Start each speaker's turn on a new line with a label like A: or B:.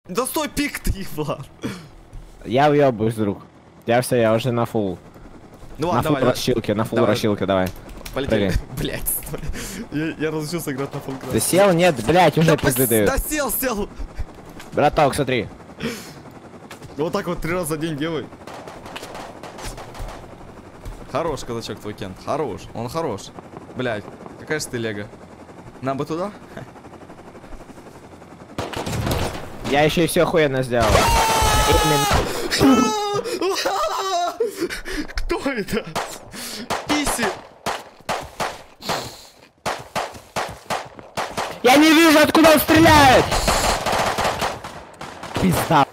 A: Да стой, пик ты, Влад.
B: Я уебаюсь, друг. Я все, я уже на фул.
A: Ну
B: На
A: ладно,
B: фул
A: давай.
B: расчилке, на фул
A: Давай.
B: расчилке, давай.
A: Полетели.
B: Прыгай.
A: Блять, стой. Я разучился играть на фулл.
B: Ты сел? Нет, блять, уже
A: Да,
B: пизды дают.
A: да сел.
B: Браток, смотри.
A: Вот так вот 3 раза в день делай. Хорош, казачок твой Кент. Хорош. Он хорош. Блять, какая же ты лего. Нам бы туда?
B: Я еще и все охуенно сделал.
A: Кто это? Иси.
B: Я не вижу, откуда он стреляет! Пизда.